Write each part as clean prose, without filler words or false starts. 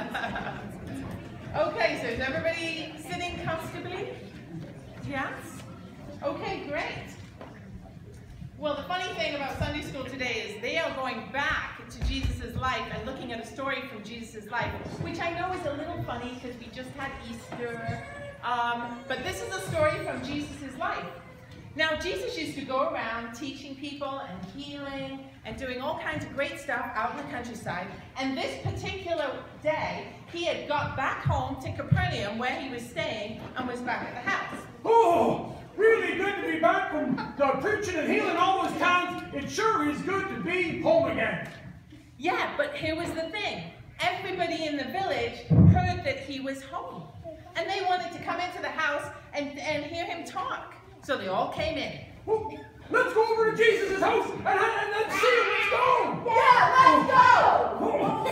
Okay, so is everybody sitting comfortably? Yes? Okay, great. Well, the funny thing about Sunday school today is they are going back to Jesus' life and looking at a story from Jesus' life, which I know is a little funny because we just had Easter, but this is a story from Jesus' life. Now, Jesus used to go around teaching people and healing and doing all kinds of great stuff out in the countryside. And this particular day, he had got back home to Capernaum, where he was staying, and was back at the house. Oh, really good to be back from preaching and healing all those towns. It sure is good to be home again. Yeah, but here was the thing. Everybody in the village heard that he was home. And they wanted to come into the house and hear him talk. So they all came in. Well, let's go over to Jesus' house and let's see him. Let's go. Yeah, let's go.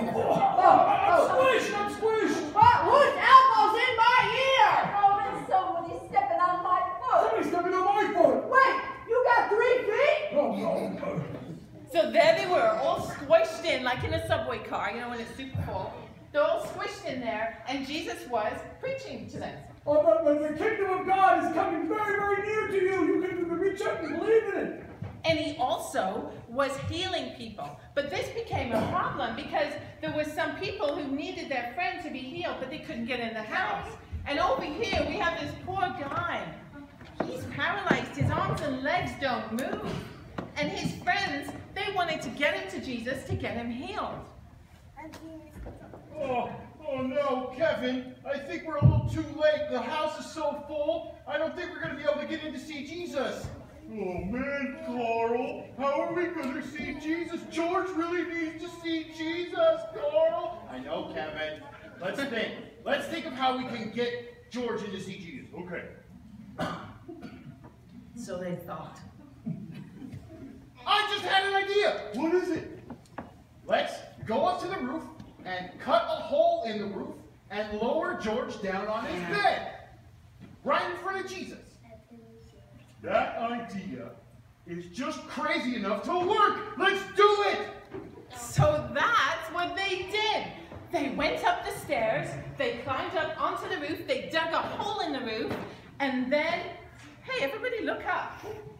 I'm squished. Whose elbow's in my ear? Oh, there's somebody stepping on my foot. Somebody's stepping on my foot. Wait, you got 3 feet? Oh, no. So there they were, all squished in, like in a subway car, you know, when it's super full. They're all squished in there, and Jesus was preaching to them. Oh, but the kingdom of God is coming very, very near to you. You can reach up and believe in it. And he also was healing people. But this became a problem because there were some people who needed their friend to be healed, but they couldn't get in the house. And over here, we have this poor guy. He's paralyzed. His arms and legs don't move. And his friends, they wanted to get him to Jesus to get him healed. Oh no, Kevin, I think we're a little too late. The house is so full, I don't think we're going to be able to get in to see Jesus. Oh man, Carl, how are we going to see Jesus? George really needs to see Jesus, Carl. I know, Kevin. Let's think. Let's think of how we can get George in to see Jesus. Okay. So they thought. I just had an idea. What is it? Let's go up to the roof and cut a hole in the roof and lower George down on his bed, right in front of Jesus. That idea is just crazy enough to work. Let's do it. So that's what they did. They went up the stairs, they climbed up onto the roof, they dug a hole in the roof, and then, hey, everybody look up.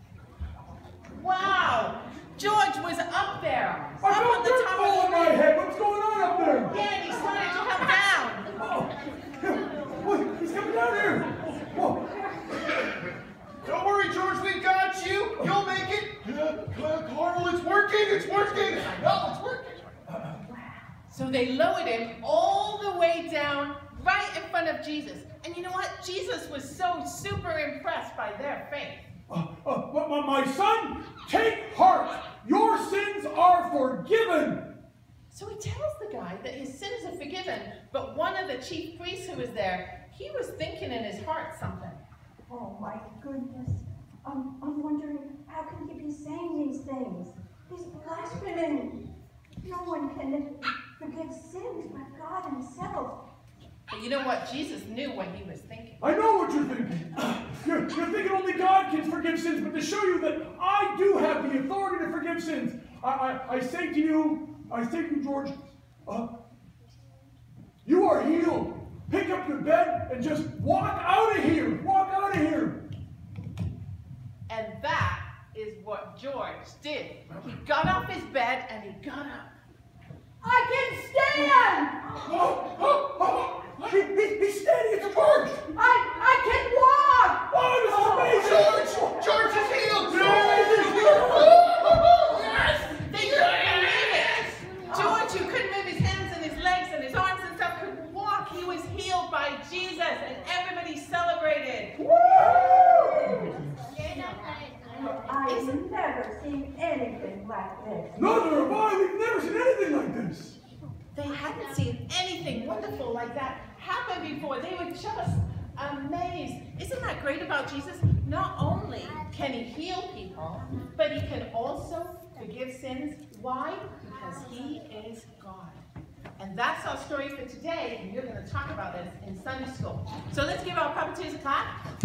Wow, George was up there, I up got on the dirt top all of on the my roof. head. What's going on up there? Yeah, and he started to come down. What? He's coming down here. Whoa. Don't worry, George, we got you. You'll make it. Carl, it's working. It's working. No, it's working. So they lowered him all the way down, right in front of Jesus. And you know what? Jesus was so super impressed by their faith. My son, take heart. Your sins are forgiven. So he tells the guy that his sins are forgiven, but one of the chief priests who was there, he was thinking in his heart something. Oh my goodness. I'm wondering, how can he be saying these things? He's blaspheming. No one can forgive sins but God himself. But you know what? Jesus knew what he was thinking. I know what you're thinking. You're thinking only God can forgive sins, but to show you that I do have the authority to forgive sins, I say to you, George, you are healed. Pick up your bed and just walk out of here. Walk out of here. And that is what George did. He got off his bed and he got up. I can stand. He's standing. It's George. I can walk. Oh, this is amazing. George is healed. Yes! They couldn't believe it. George, who couldn't move his hands and his legs and his arms and stuff, could walk. He was healed by Jesus, and everybody celebrated. I've never seen anything like this. Neither have I. We've never seen anything like this. They hadn't seen anything wonderful like that happen before. They were just amazed. Isn't that great about Jesus? Not only can he heal people, but he can also forgive sins. Why? Because he is God. And that's our story for today, and you're going to talk about this in Sunday school. So let's give our puppeteers a clap.